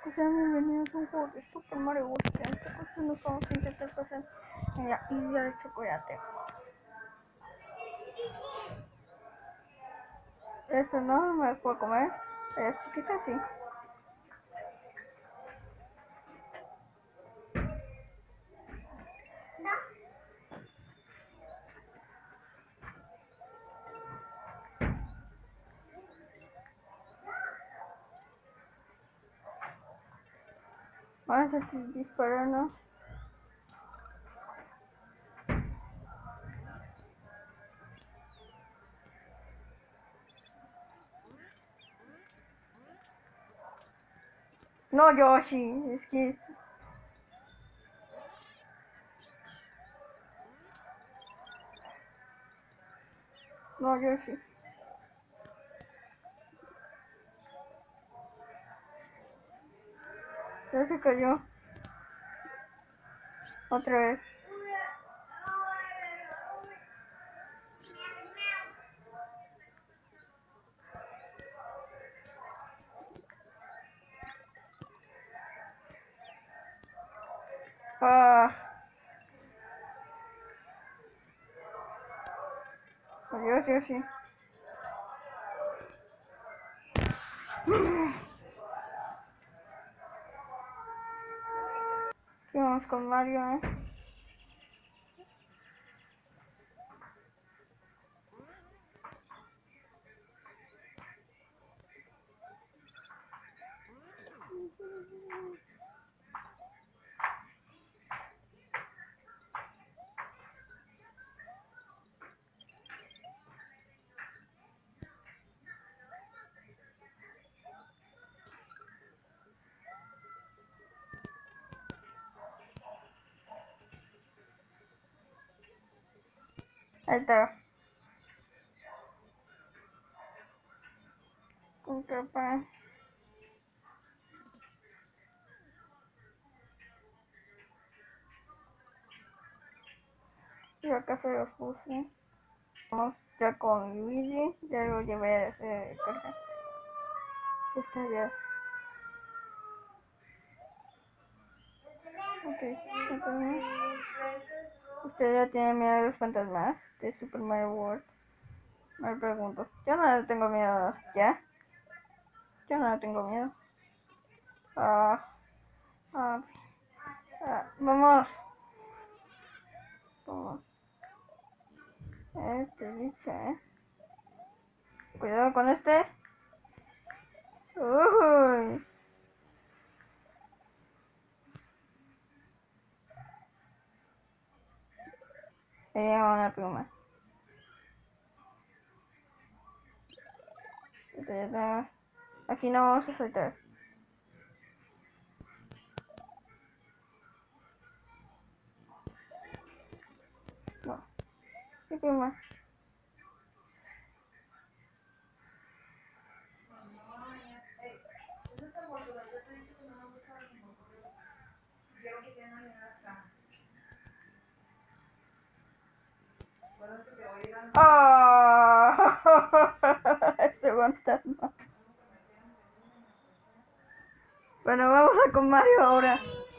Sean bienvenidos a un juego de Super Mario Bros. Que en esta ocasión nos vamos a intentar pasar en la isla de chocolate. Esto no me lo puedo comer, pero es chiquita sí. Vamos a dispararnos. No, Yoshi, es que... No, Yoshi. Ya se cayó. Otra vez. Ah. Adiós, Yoshi. Y vamos con Mario, Ahí está. Con capa. Y acá se los puse. Vamos ya con Luigi. Ya lo llevé a hacer carga. Está ya. Ok, entonces, ¿usted ya tiene miedo a los fantasmas de Super Mario World? Me pregunto. Yo no le tengo miedo, ¿ya? Yo no le tengo miedo. Ah, vamos. Vamos. Dice, Cuidado con este. Uy. Se lleva una pluma. Aquí no vamos a soltar. No. ¿Qué pluma? ¡Oh! Ese fantasma. Bueno, vamos a con Mario ahora.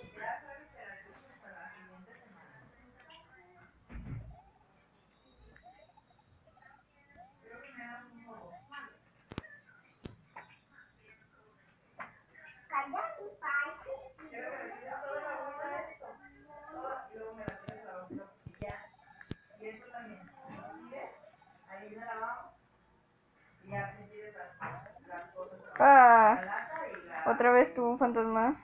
Ah, otra vez tu fantasma.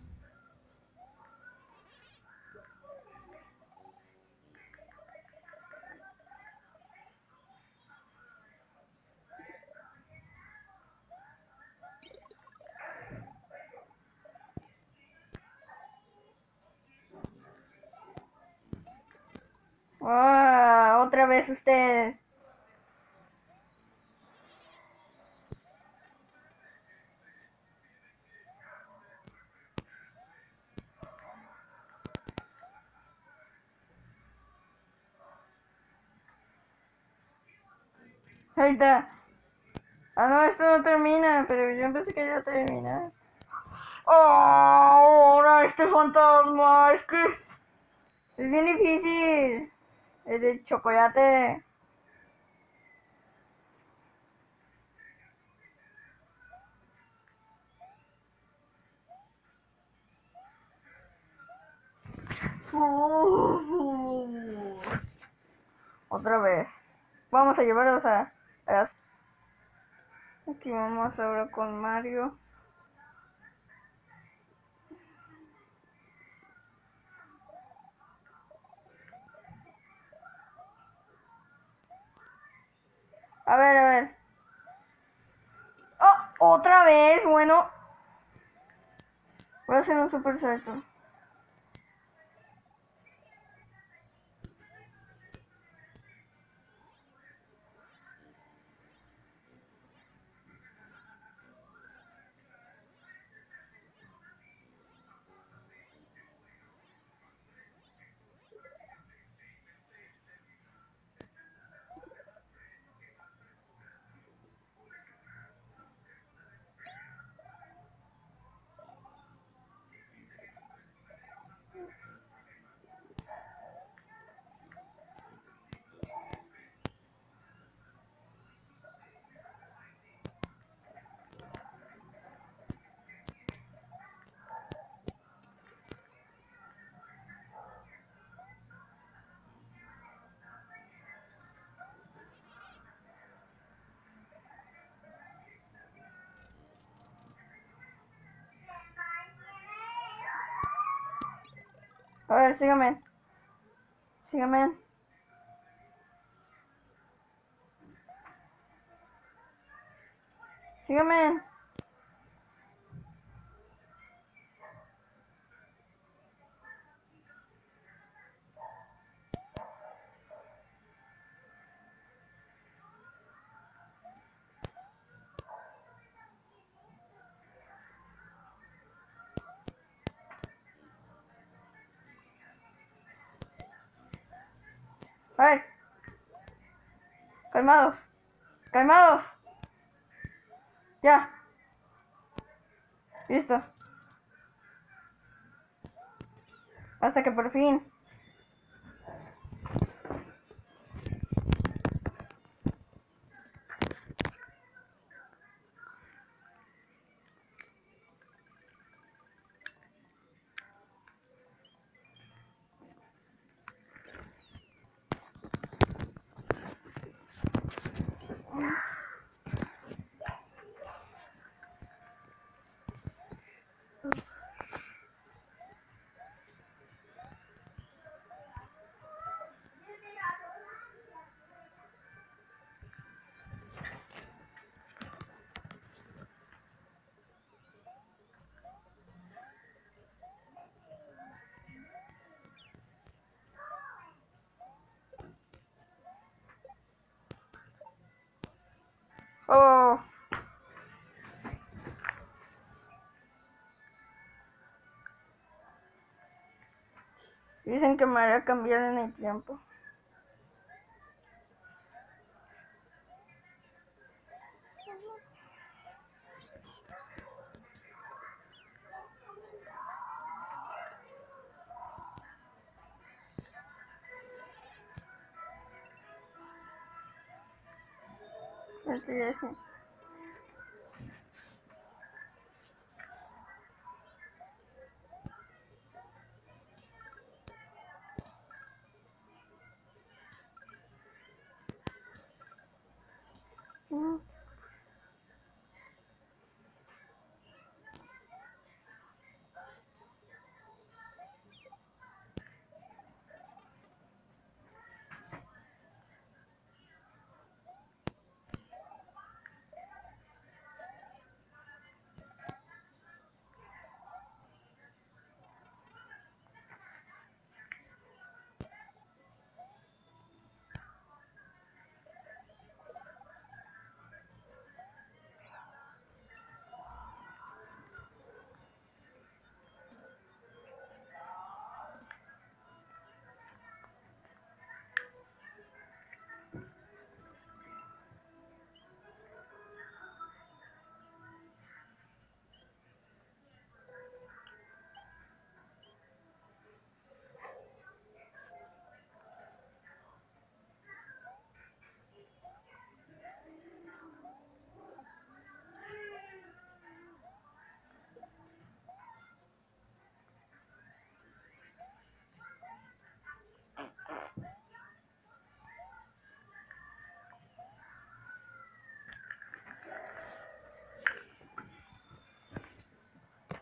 Ah, otra vez ustedes. Ahí está. Ah, no, esto no termina, pero yo pensé que ya termina. Ahora este fantasma, es que es bien difícil. Es de chocolate. Otra vez. Vamos a llevarlos a... Aquí vamos ahora con Mario. A ver, a ver. ¡Oh! Otra vez, bueno. Voy a hacer un super salto. A ver, sígame. Sígame. Sígame. A ver. Calmados. Calmados. Ya. Listo. Hasta que por fin. Oh. Dicen que me hará cambiar en el tiempo. Así es.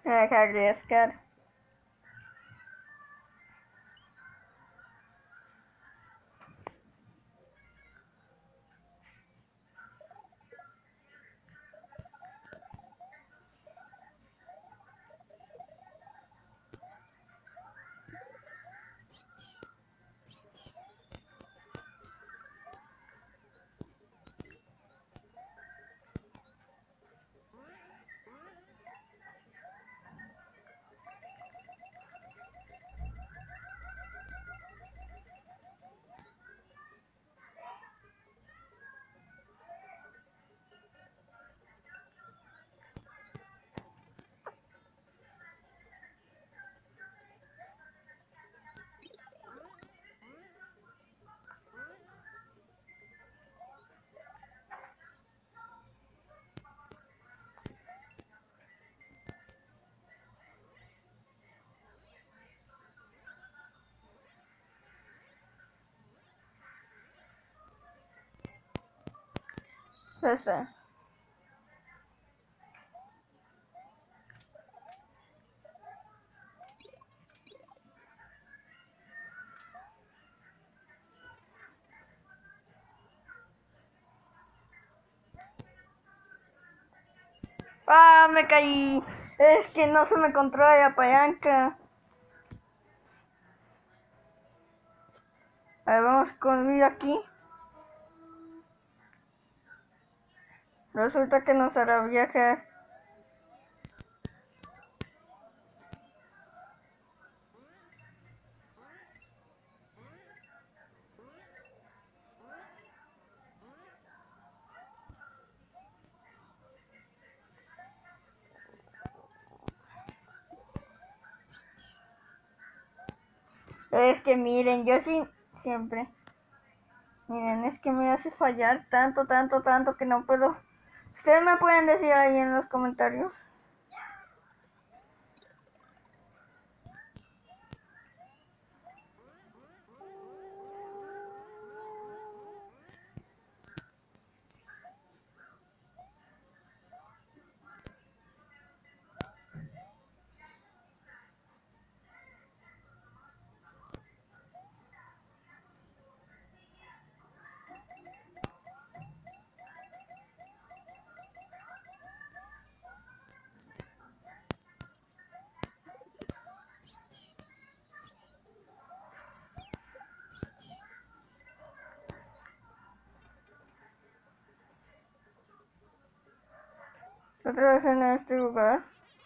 Me voy a dejar arriesgar. Está. ¡Ah! Me caí. Es que no se me controla la palanca. A ver, vamos conmigo aquí. Resulta que nos hará viajar. Es que miren, yo sí, siempre. Miren, es que me hace fallar tanto que no puedo. Ustedes me pueden decir ahí en los comentarios. Otra vez en este lugar.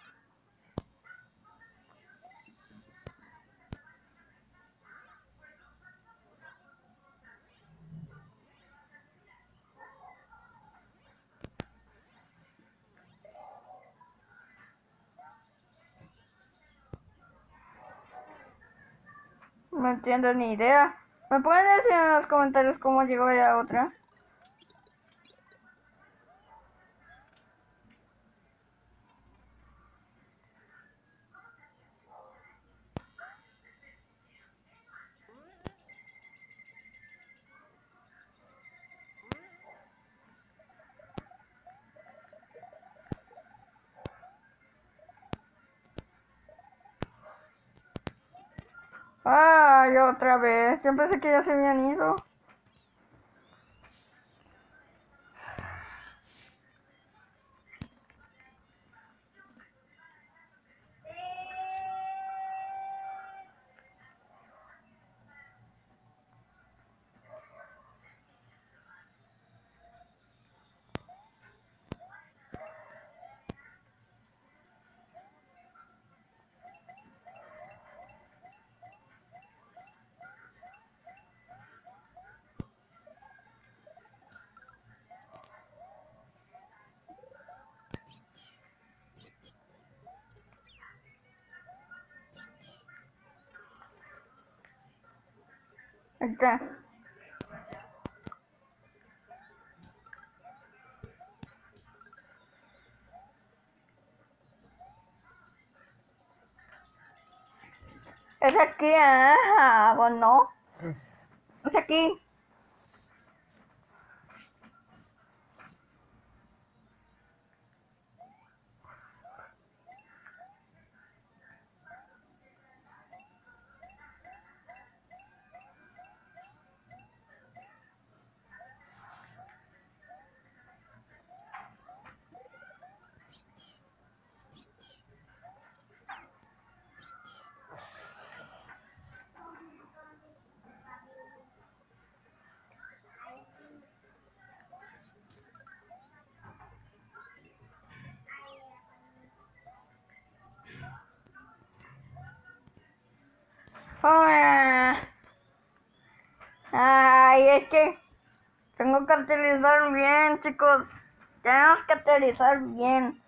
No entiendo ni idea. ¿Me pueden decir en los comentarios cómo llegó a la otra? Ay, otra vez. Yo pensé que ya se habían ido. Ahí está. Es aquí, o no. Es aquí. Ah. Ay, es que tengo que aterrizar bien, chicos. Tenemos que aterrizar bien.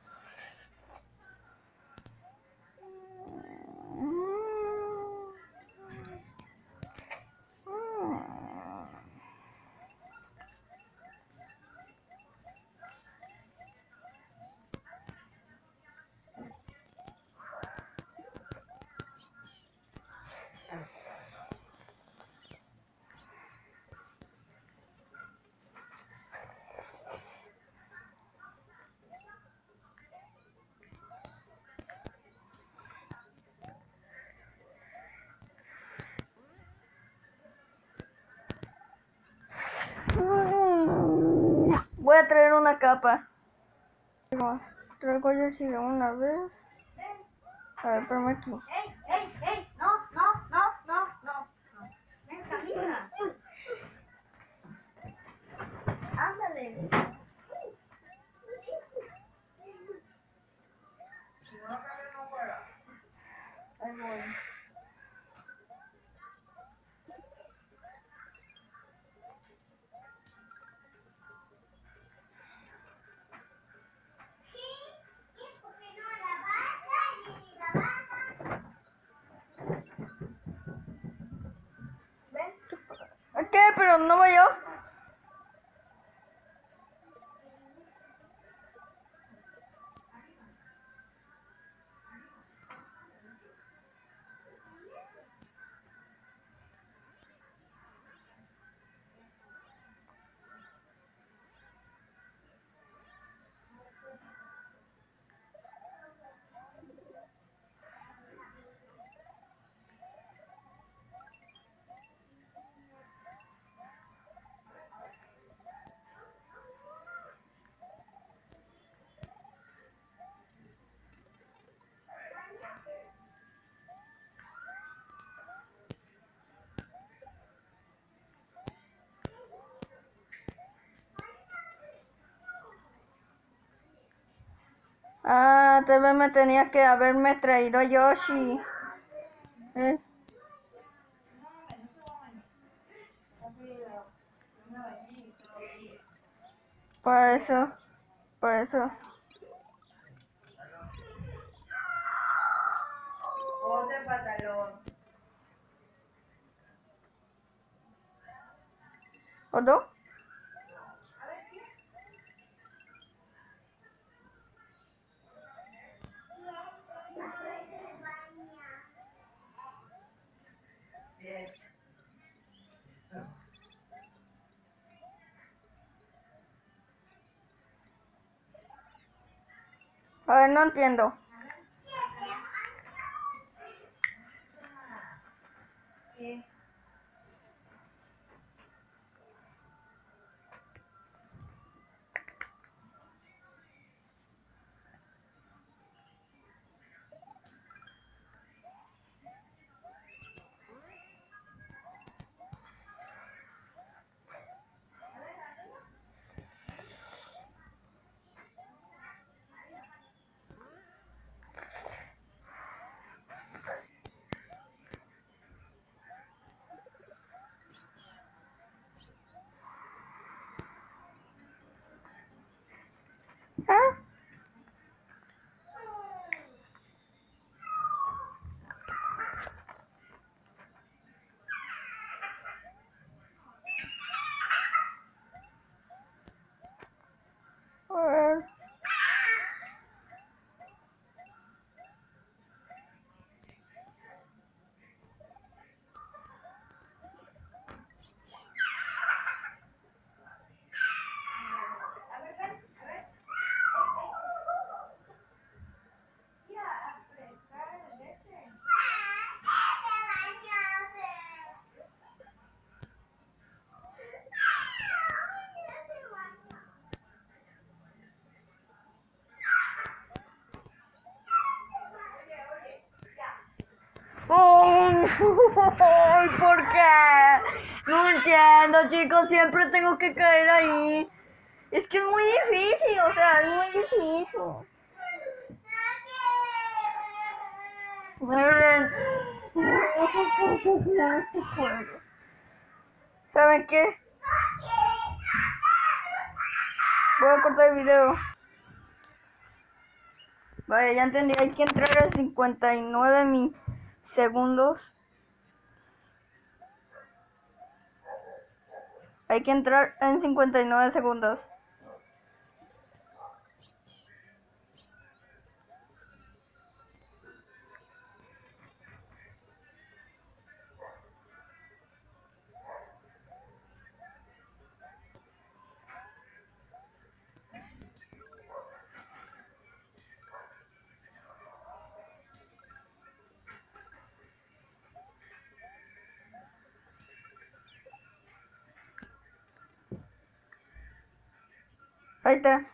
Voy a traer una capa. Traigo yo si de una vez. A ver, espérame aquí. ¡Ey! No. Ven, camina. Ándale. Ahí voy. ¿Qué? Pero no voy yo. Tal vez me tenía que haberme traído Yoshi. Por eso. Ponte el pantalón. ¿O no? A ver, no entiendo. Sí. ¿Ah? A ver. ¡Ay! ¿Por qué? No entiendo, chicos. Siempre tengo que caer ahí. Es que es muy difícil, o sea, es muy difícil. Miren. ¿Saben qué? Voy a cortar el video. Vale, ya entendí. Hay que entrar a 59 segundos. Hay que entrar en 59 segundos. Ahí está.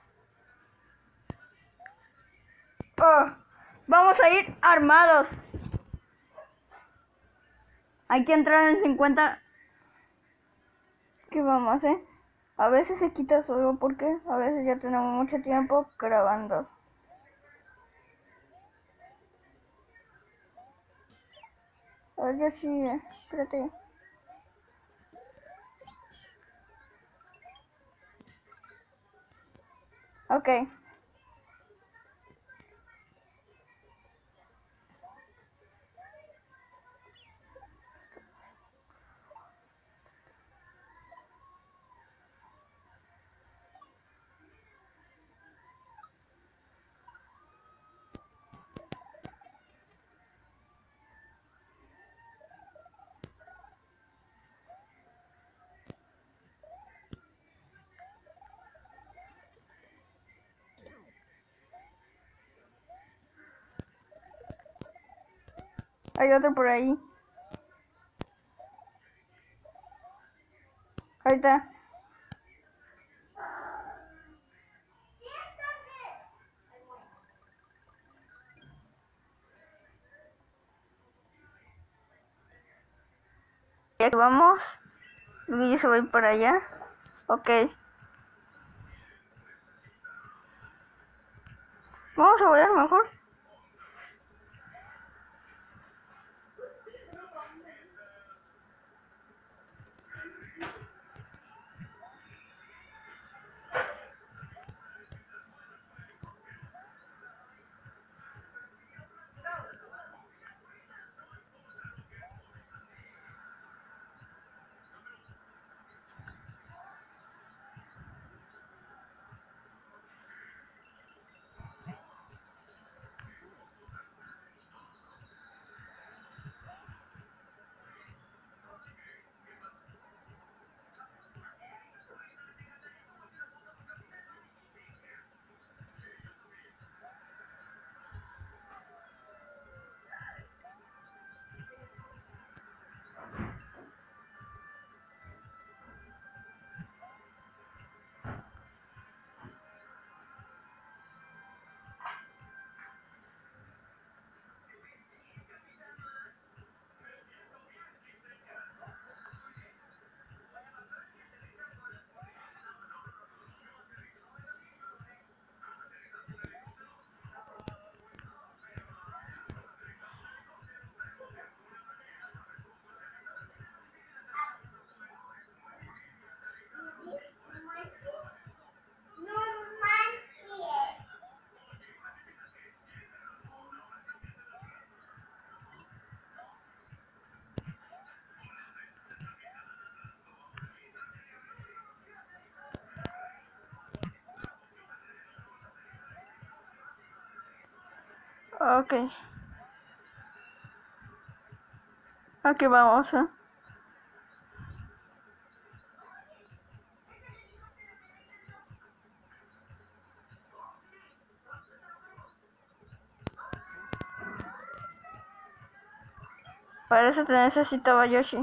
Oh, vamos a ir armados. Hay que entrar en 50. ¿Qué vamos a hacer? A veces se quita solo porque a veces ya tenemos mucho tiempo grabando. A ver, yo sí, espérate. Ok. Hay otro por ahí. Ahí está. Ya que vamos. Y se voy para allá. Ok. Vamos a volar mejor. Ok. Aquí vamos, Para eso te necesitaba Yoshi.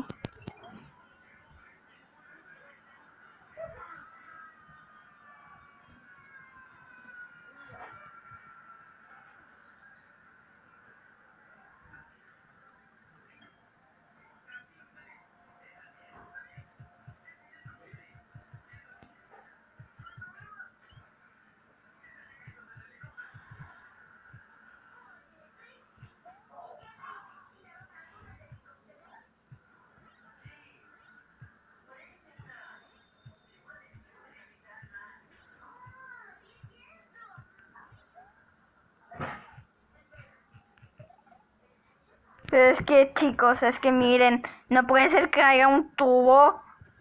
Es que chicos, es que miren, no puede ser que haya un tubo.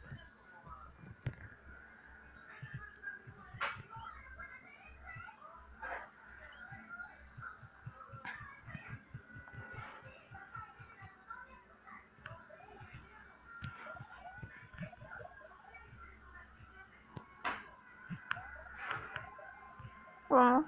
Vamos.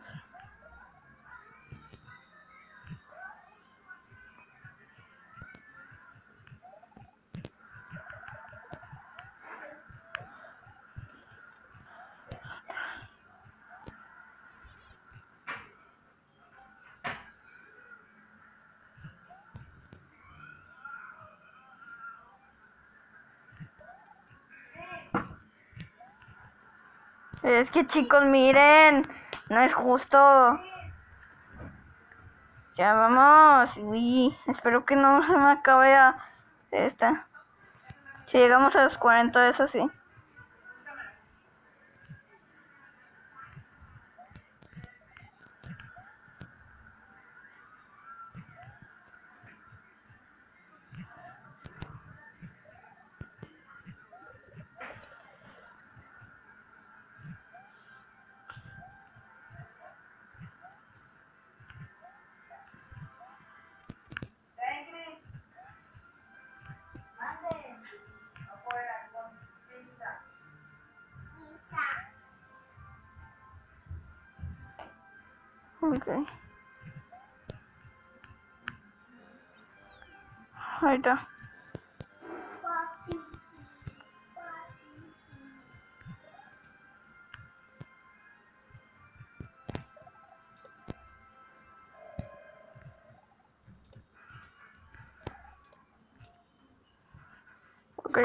Es que chicos, miren, no es justo. Ya vamos. Uy, espero que no se me acabe esta. Si llegamos a los 40, eso sí. Ok. Ahí está. Ok.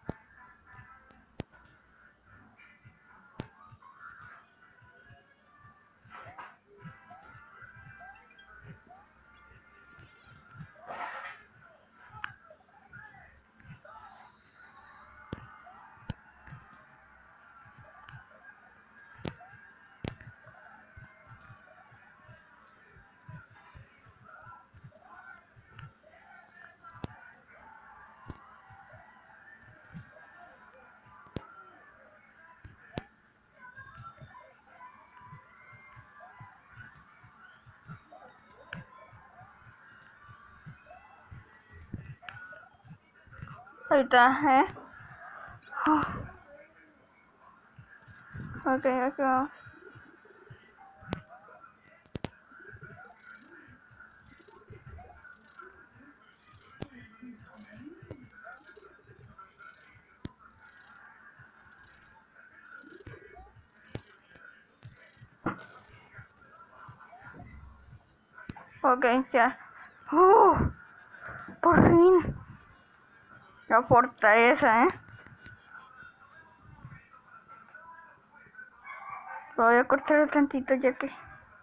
Ahí está, Ok, aquí vamos. Ok, ya. Por fin. La fortaleza, Lo voy a cortar tantito ya que...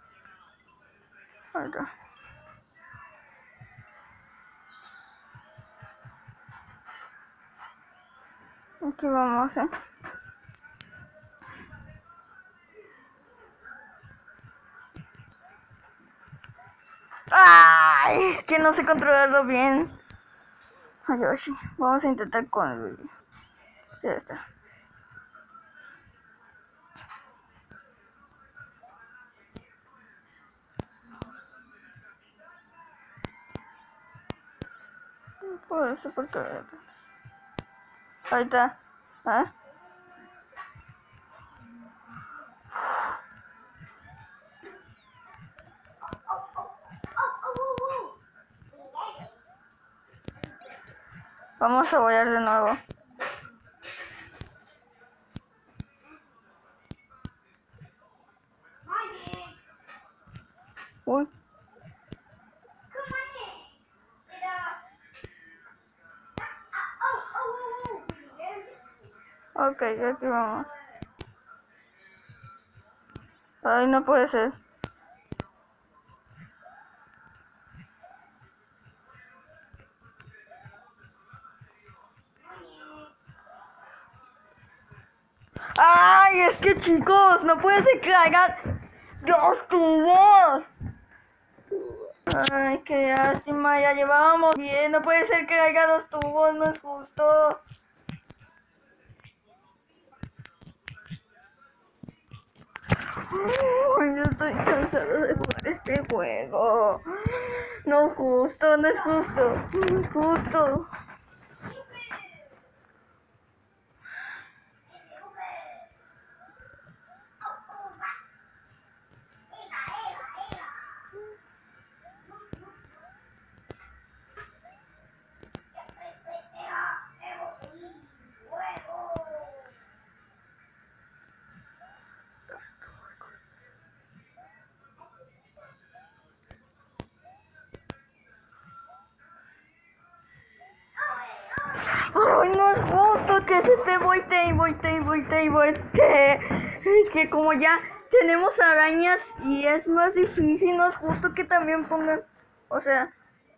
Ahí está. Aquí vamos, ¡Ay! Es que no sé controlarlo bien. Ay, Yoshi. Vamos a intentar con el... Ya está. Por eso, porque... Ahí está. Vamos a volar de nuevo. Uy. Ok, aquí vamos. Ay, no puede ser. Ay, es que chicos, no puede ser que hagan dos tubos. Ay, qué lástima, ya llevábamos bien. No puede ser que haya 2 tubos, no es justo. Ay, yo estoy cansado de jugar este juego. No es justo, no es justo, no es justo. Ay, no es justo que se esté voltee. Es que como ya tenemos arañas y es más difícil, no es justo que también pongan, o sea,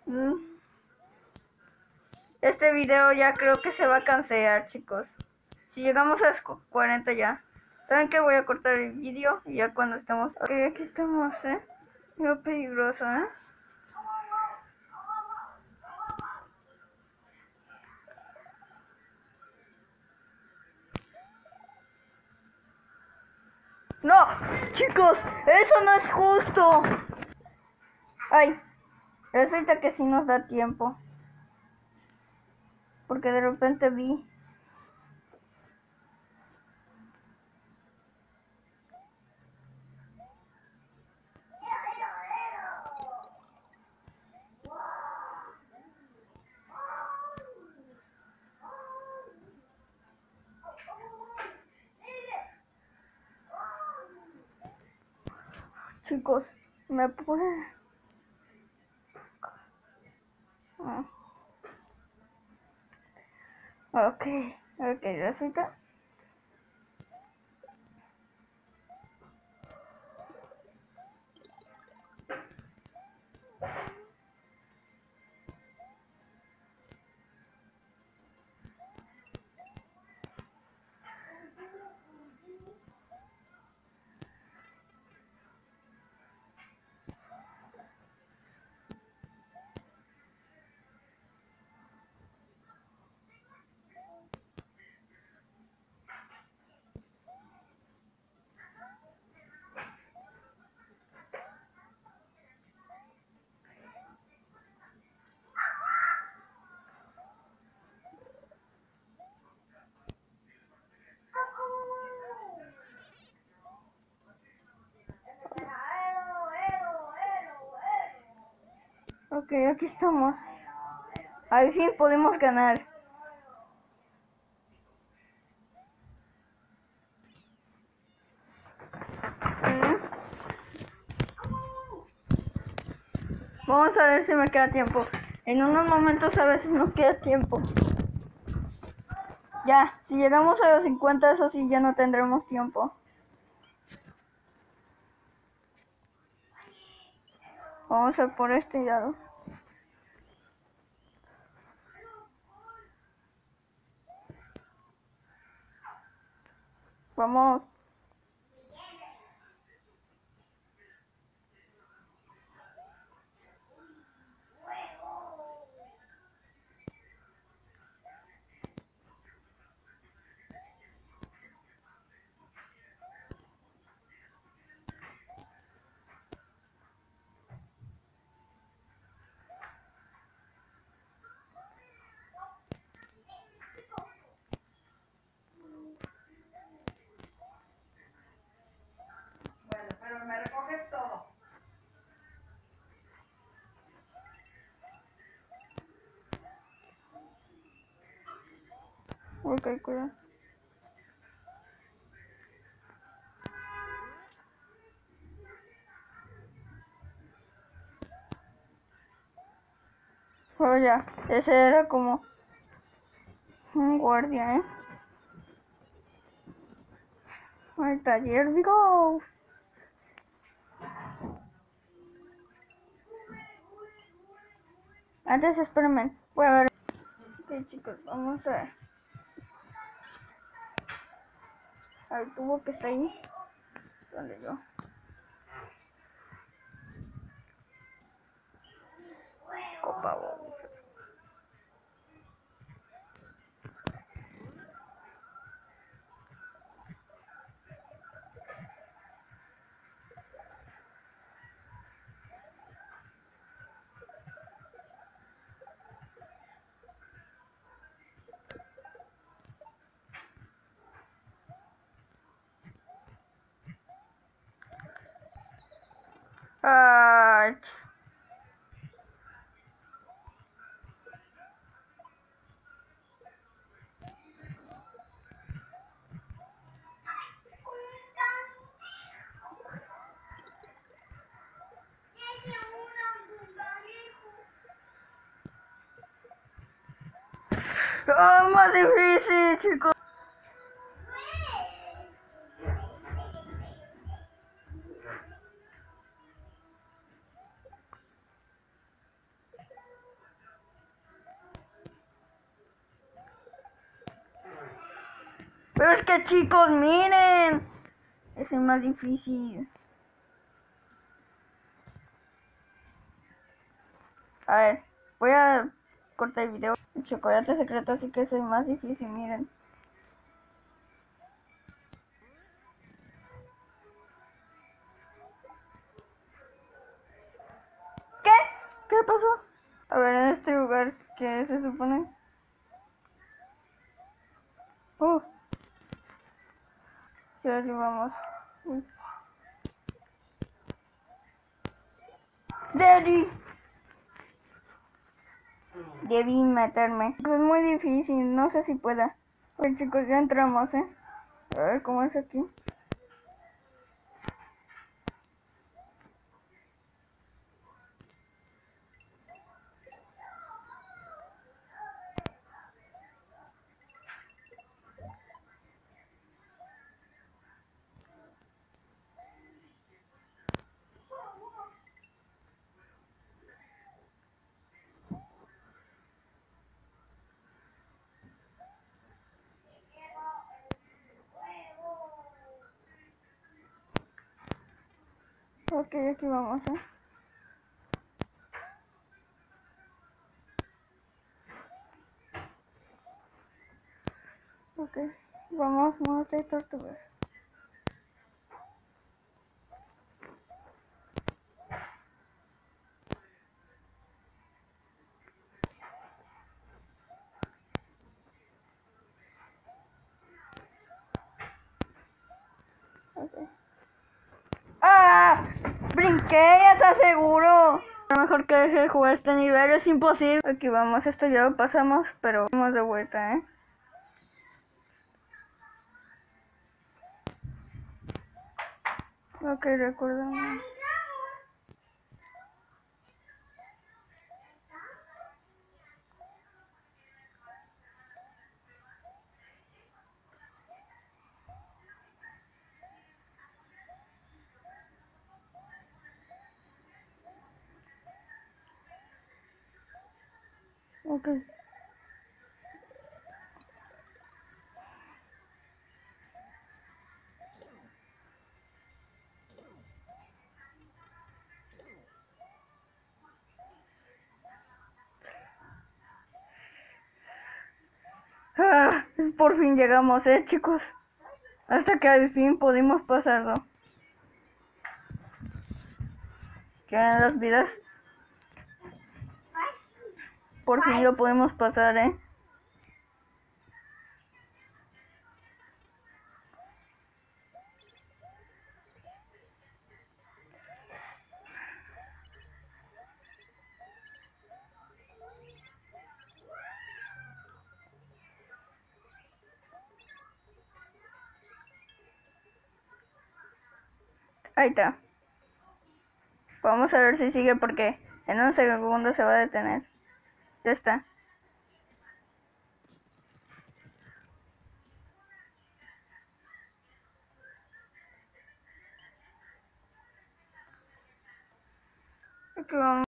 este video ya creo que se va a cancelar, chicos. Si llegamos a 40 ya, ¿saben qué? Voy a cortar el video y ya cuando estemos, ok, aquí estamos, muy peligroso, No, chicos, eso no es justo. Ay, resulta que sí nos da tiempo. Porque de repente vi. Chicos, me pueden. Ok, resulta. Ok, aquí estamos. Al fin podemos ganar. Vamos a ver si me queda tiempo. En unos momentos a veces nos queda tiempo. Ya, si llegamos a los 50, eso sí, ya no tendremos tiempo. Vamos a por este lado. Vamos. Bueno, pero me recoges todo. Ok, cuidado. Oh, ya, ese era como un guardia, Al taller, we go. Antes, espérenme. Voy a ver. Ok, chicos, vamos a ver. Al tubo que está ahí. ¿Dónde yo? Art. ¡Oh, más difícil, chicos! Pero es que, chicos, miren. Es el más difícil. A ver, voy a cortar el video. El chocolate secreto, así que es el más difícil, miren. ¿Qué? ¿Qué pasó? A ver, en este lugar, ¿qué se supone? Ya aquí vamos. ¡Daddy! Debí meterme. Es muy difícil, no sé si pueda. Pues chicos, ya entramos, A ver cómo es aquí. Ok, aquí vamos, Ok, vamos, monte y tortugas. Okay. ¡Ah! ¡Brinqué! ¡Ya se aseguro! A lo mejor que deje de jugar este nivel es imposible. Aquí vamos, esto ya lo pasamos, pero vamos de vuelta, Ok, recuerdo. Ok. Ah, por fin llegamos, chicos. Hasta que al fin pudimos pasarlo. ¿Quedan las vidas? Por fin lo pudimos pasar, Ahí está. Vamos a ver si sigue porque en un segundo se va a detener. Ya está. Aquí vamos.